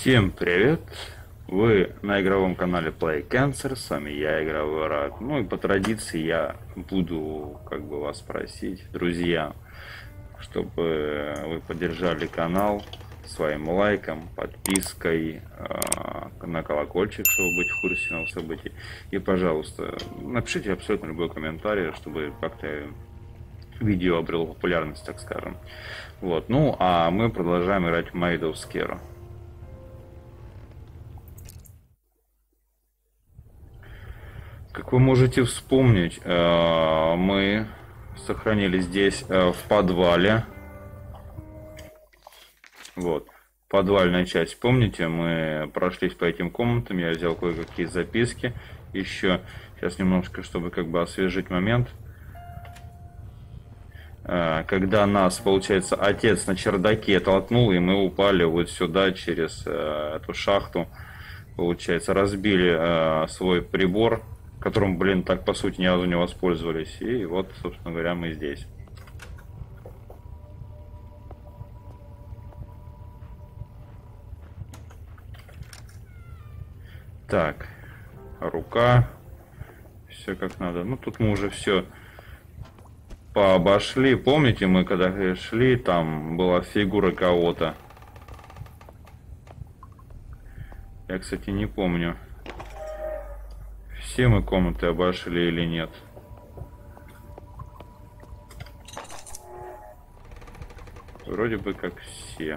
Всем привет! Вы на игровом канале Play Cancer, с вами я, Игровой Рак. Ну и по традиции я буду вас просить, друзья, чтобы вы поддержали канал своим лайком, подпиской, на колокольчик, чтобы быть в курсе новых событий. И, пожалуйста, напишите абсолютно любой комментарий, чтобы как-то видео обрело популярность, так скажем. Вот. Ну, а мы продолжаем играть в Maid of Scare. Как вы можете вспомнить, мы сохранили здесь в подвале. Вот. Подвальная часть. Помните, мы прошлись по этим комнатам. Я взял кое-какие записки. Еще сейчас немножко, чтобы освежить момент. Когда нас, получается, отец на чердаке толкнул, и мы упали вот сюда через эту шахту. Получается, разбили свой прибор, которым, так по сути ни разу не воспользовались. И вот, собственно говоря, мы здесь. Так, рука, все как надо. Ну, тут мы уже все пообошли. Помните, мы когда шли, там была фигура кого-то. Я, кстати, не помню, все мы комнаты обошли или нет. Вроде бы как все.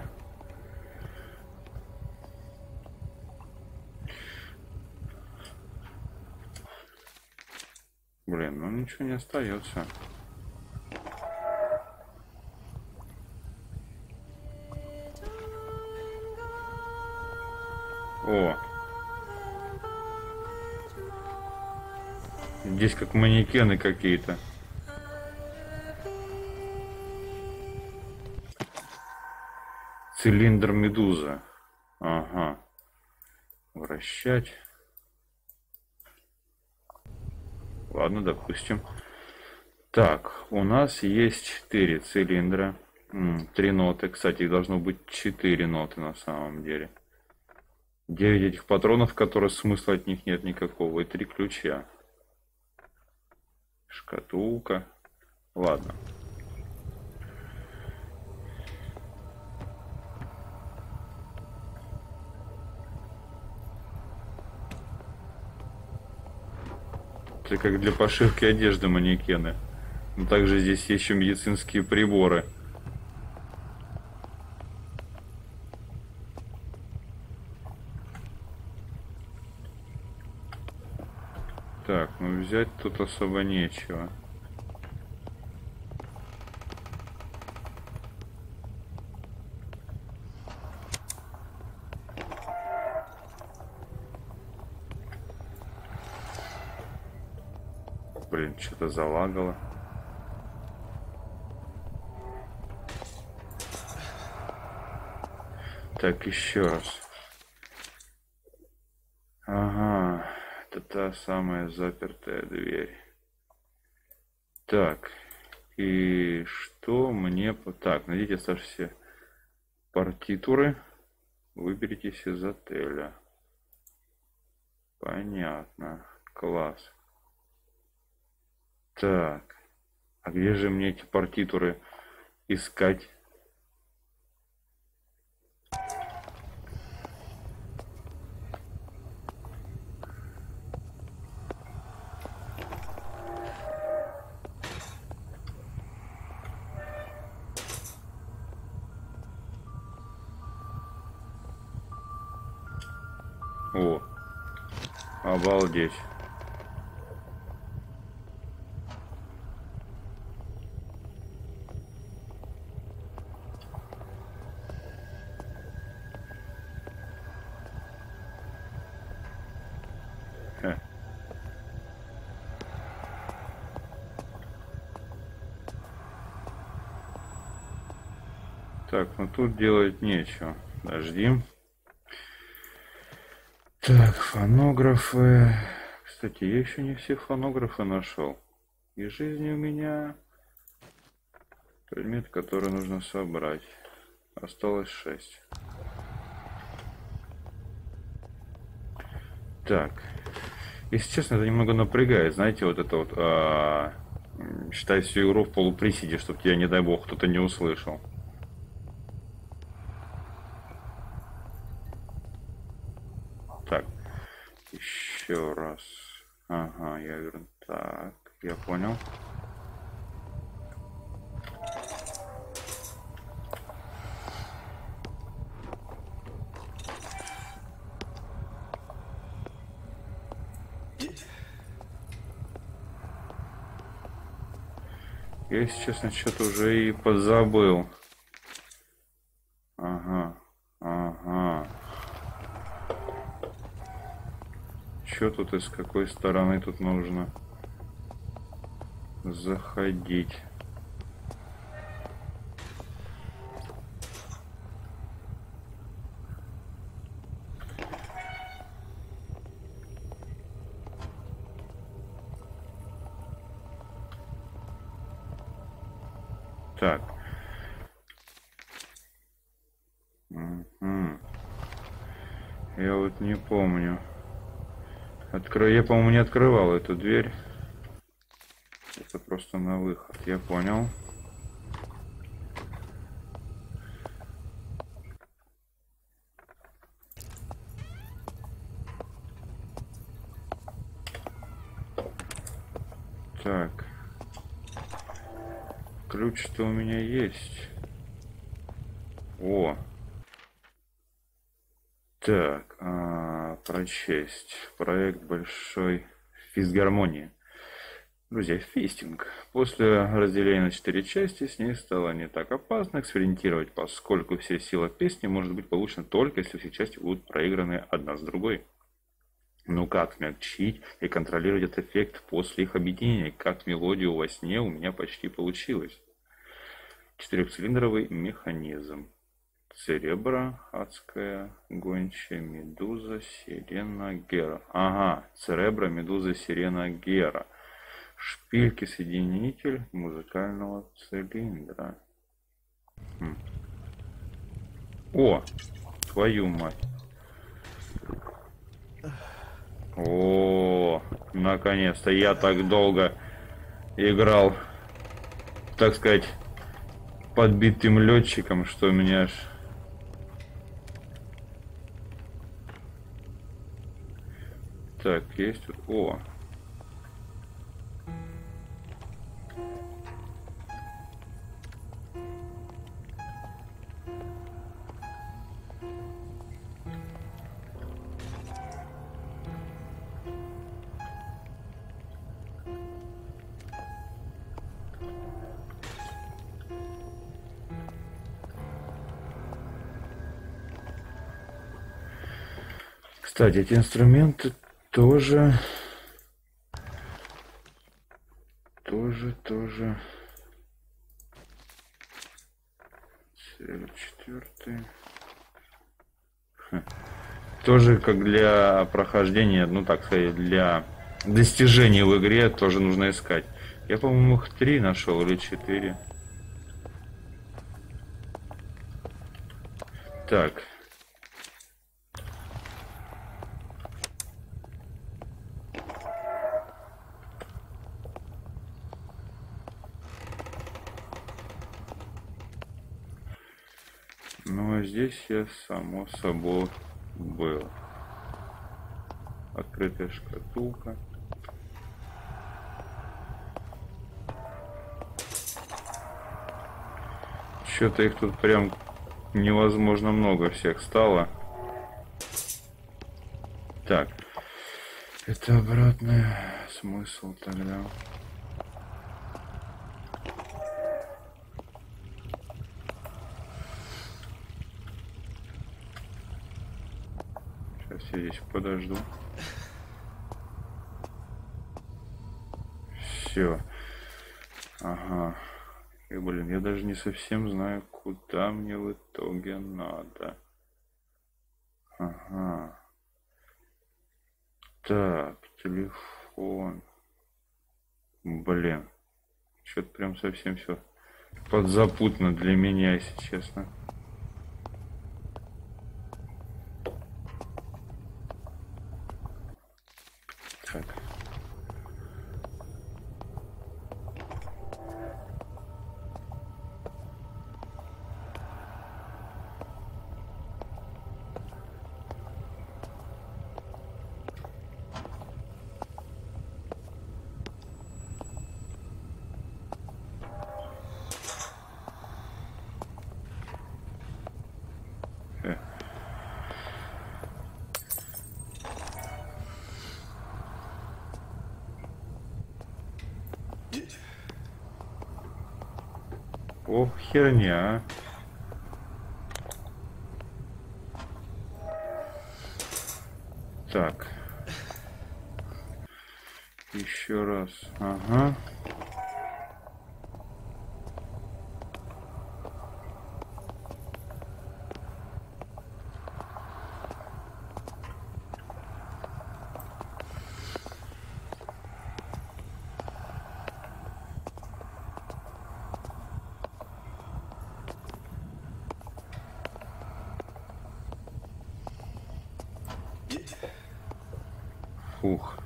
Блин, ну ничего не остается. О! Здесь как манекены какие-то. Цилиндр медуза. Ага. Вращать. Ладно, допустим. Так, у нас есть 4 цилиндра. 3 ноты. Кстати, их должно быть 4 ноты на самом деле. 9 этих патронов, которые смысла от них нет никакого. И 3 ключа. Шкатулка. Ладно. Это как для пошивки одежды манекены. Но также здесь есть еще медицинские приборы. Так, ну взять тут особо нечего. Блин, что-то залагало. Так, еще раз. Ага, это та самая запертая дверь. Так, и что мне... Так, найдите оставшиеся партитуры. Выберитесь из отеля. Понятно. Класс. Так, а где же мне эти партитуры искать? О, обалдеть. Хе. Так, ну тут делать нечего. Подожди. Так, фонографы. Кстати, я еще не все фонографы нашел. И жизни у меня предмет, который нужно собрать. Осталось 6. Так. Если честно, это немного напрягает. Знаете, вот это вот... считай всю игру в полуприседе, чтобы тебя, не дай бог, кто-то не услышал. Так. Еще раз. Ага, я верну. Так, я понял. Я, если честно, что-то уже и подзабыл. Ага, ага. Что тут и с какой стороны тут нужно заходить? Так. Угу. Я вот не помню. Я, по-моему, не открывал эту дверь. Это просто на выход. Я понял. Так. Ключ-то у меня есть. О. Так, прочесть. Проект большой физгармонии. Друзья, фистинг. После разделения на 4 части с ней стало не так опасно экспериментировать, поскольку вся сила песни может быть получена только если все части будут проиграны одна с другой. Ну как смягчить и контролировать этот эффект после их объединения? Как мелодию во сне у меня почти получилось. 4-цилиндровый механизм. Церебро, адская, гончая, медуза, сирена, гера. Ага, церебро, медуза, сирена, гера. Шпильки, соединитель музыкального цилиндра. О, твою мать. О, наконец-то. Я так долго играл, так сказать, подбитым летчиком, что меня аж... Так, есть тут... О! Кстати, эти инструменты тоже... Тоже... Четвертый. Тоже как для прохождения, ну так сказать, для достижения в игре тоже нужно искать. Я, по-моему, их 3 нашел или 4. Так. Ну а здесь я, само собой, был. Открытая шкатулка. Что-то их тут прям невозможно много всех стало. Так. Это обратный смысл тогда. Сейчас я здесь подожду. Все. Ага. И, блин, я даже не совсем знаю, куда мне в итоге надо. Ага. Так, телефон. Блин. Что-то прям совсем все подзапутно для меня, если честно. Ох, херня. Так. Еще раз. Ага. Фух.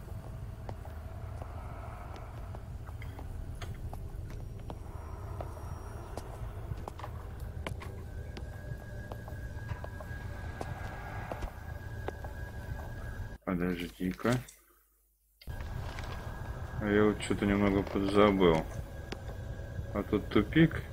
Подожди-ка. Я вот что-то немного подзабыл. А тут тупик.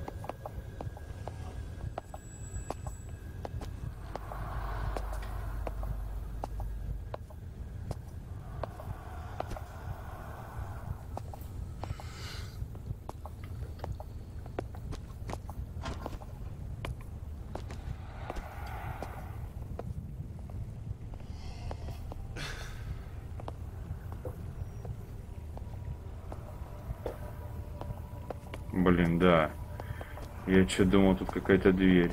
Блин, да. Я что думал, тут какая-то дверь.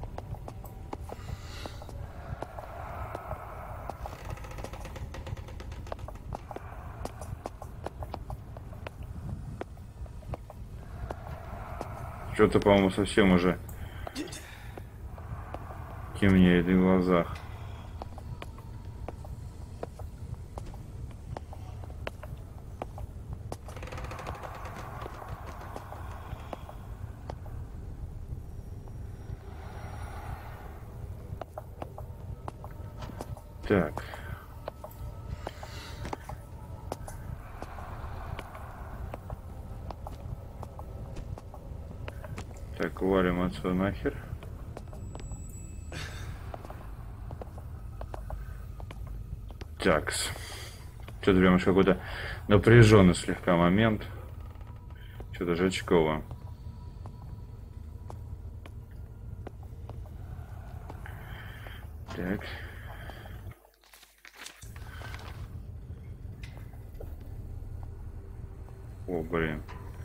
Что-то, по-моему, совсем уже темнеет в глазах. Так. Так, валим отсюда нахер. Такс. Что-то прям уж какой-то напряженный слегка момент. Что-то жечково. Так. О, блин.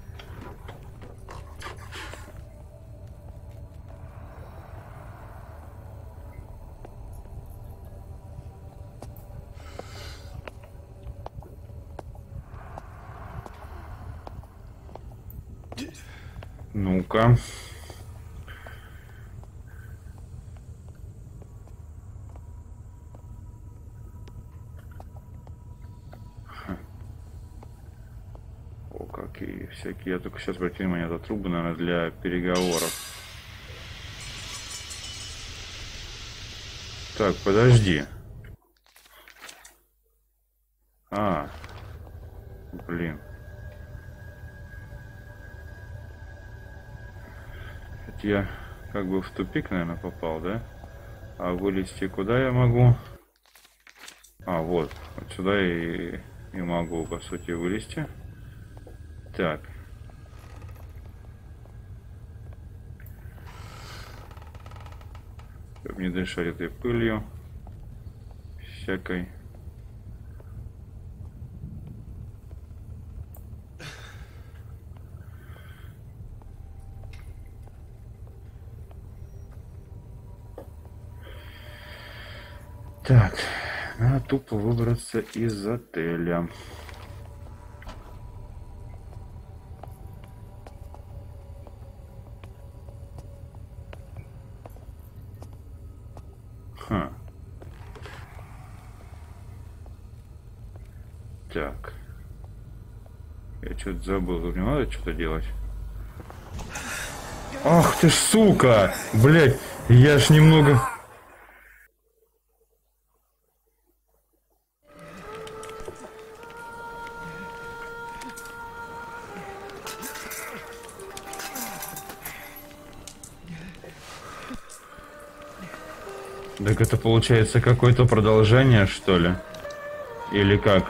Ну-ка. О, какие всякие. Я только сейчас обратил внимание, это трубы, наверное, для переговоров. Так, подожди. А, блин. Это я как бы в тупик, наверное, попал, да? А вылезти куда я могу? А, вот. Вот сюда и могу, по сути, вылезти. Так. Чтобы не дышать этой пылью всякой. Так, надо тупо выбраться из отеля. Ха. Так. Я что-то забыл, тут не надо что-то делать. Ах ты ж сука! Блять, я ж немного... Так это получается какое-то продолжение, что ли? Или как?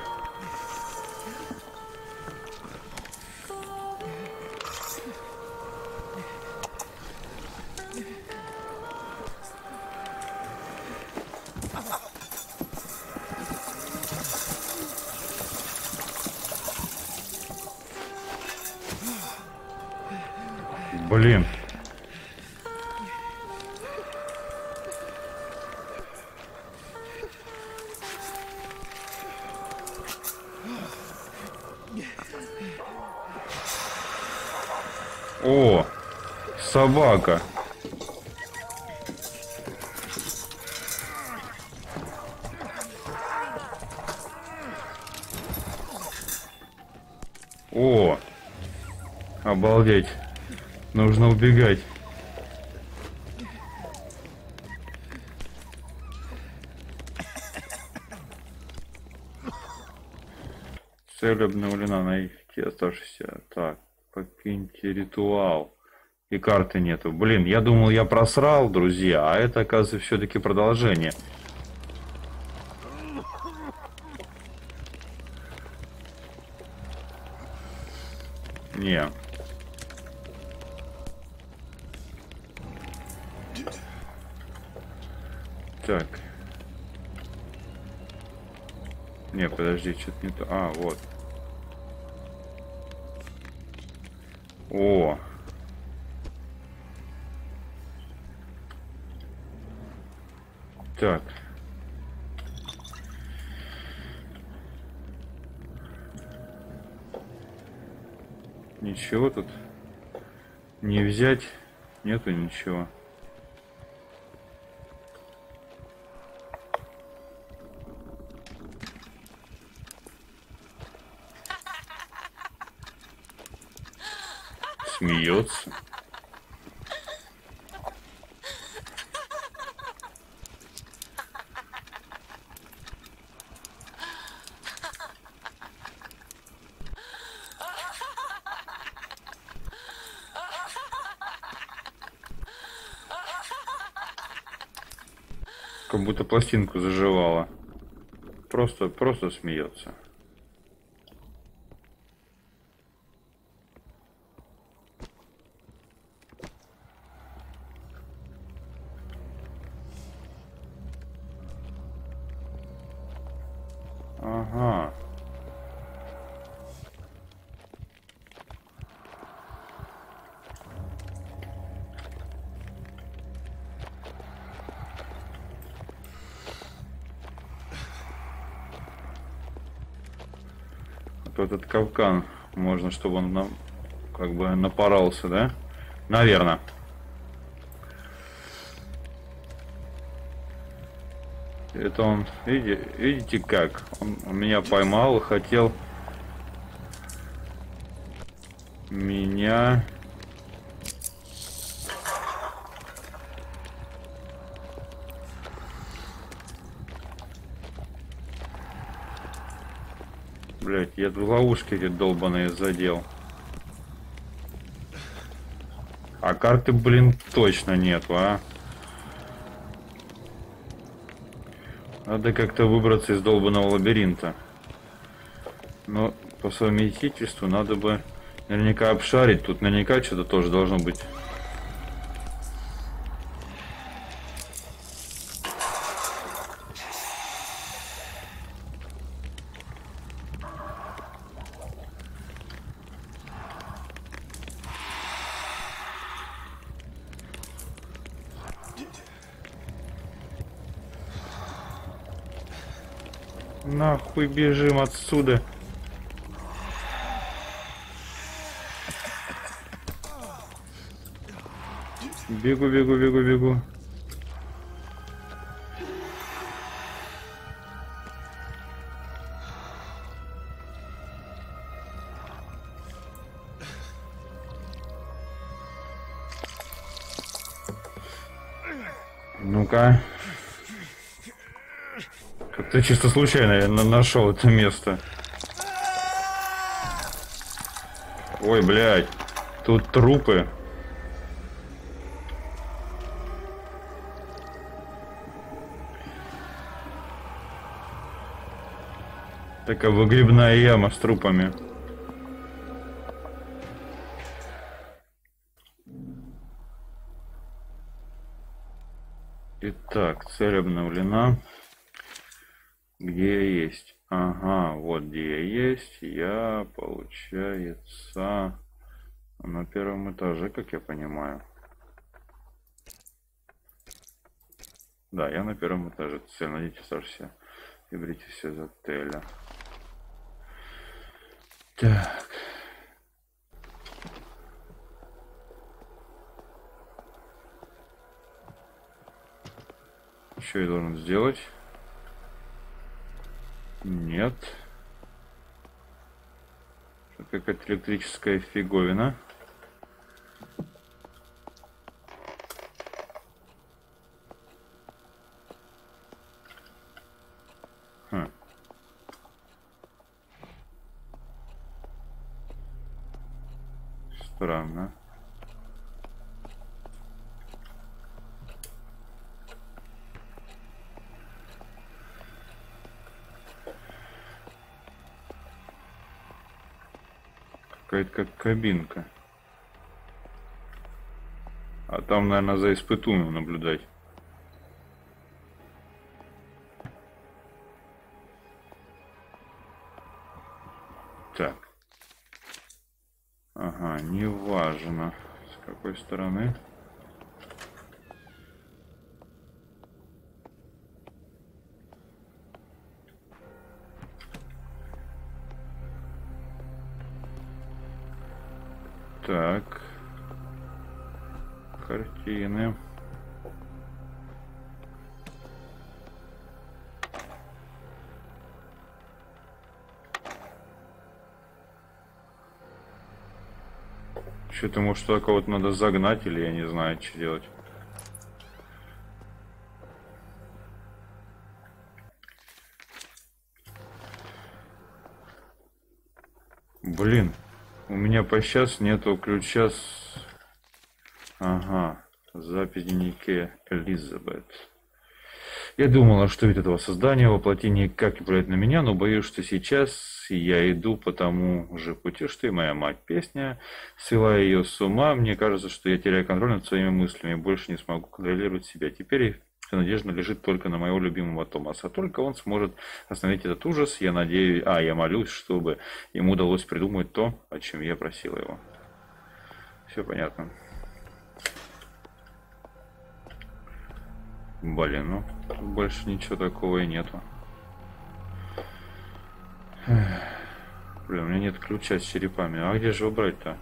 Блин. О, собака. О, обалдеть. Нужно убегать. Цель обновлена, найти оставшийся. Так, покиньте ритуал. И карты нету. Блин, я думал, я просрал, друзья, а это, оказывается, все-таки продолжение. Не. Так. Не, подожди, что-то не то. А, вот. О. Так. Ничего тут не взять. Нету ничего. Смеется. Как будто пластинку заживала. Просто смеется. Ага. Вот этот капкан можно, чтобы он нам как бы напоролся, да? Наверное. Это он, видите как? Он меня поймал и хотел меня... Блять, я в ловушки эти долбаные задел. А карты, блин, точно нету, а? Надо как-то выбраться из долбанного лабиринта. Но по совместительству надо бы наверняка обшарить. Тут наверняка что-то тоже должно быть. Нахуй бежим отсюда. Бегу, бегу, бегу, бегу. Ну-ка. Как-то чисто случайно я нашел это место. Ой, блядь. Тут трупы. Такая выгребная яма с трупами. Итак, цель обновлена. Где я есть? Ага, вот где я есть. Я, получается... На первом этаже, как я понимаю. Да, я на первом этаже. Все, найдите все и берите все из отеля. Так. Что я должен сделать? Нет. Какая-то электрическая фиговина. Странно. Какая-то как кабинка. А там, наверное, за испытуемым наблюдать. Так. Ага, неважно. С какой стороны. Так. Картины. Что-то, может, только вот надо загнать, или я не знаю, что делать. Блин, у меня по сейчас нету ключа с... Ага, запись в дневнике Элизабет. Я думала, что вид этого создания воплотение как влияет на меня, но боюсь, что сейчас я иду по тому же пути, что и моя мать. Песня свела ее с ума. Мне кажется, что я теряю контроль над своими мыслями, больше не смогу контролировать себя. Теперь вся надежда лежит только на моего любимого Томаса. Только он сможет остановить этот ужас. Я надеюсь, я молюсь, чтобы ему удалось придумать то, о чем я просила его. Все понятно. Блин, ну больше ничего такого и нету. Блин, у меня нет ключа с черепами. А где же его брать-то?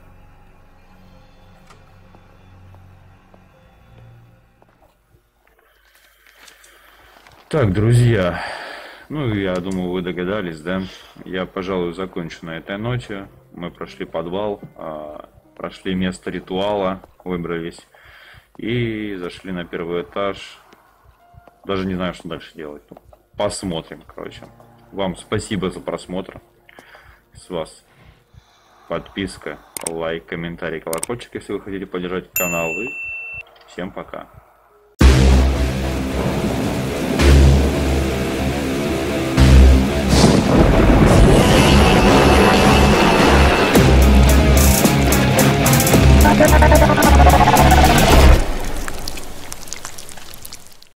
Так, друзья. Ну, я думаю, вы догадались, да? Я, пожалуй, закончу на этой ноте. Мы прошли подвал, прошли место ритуала, выбрались и зашли на первый этаж. Даже не знаю, что дальше делать. Посмотрим, короче. Вам спасибо за просмотр. С вас подписка, лайк, комментарий, колокольчик, если вы хотите поддержать канал. И всем пока.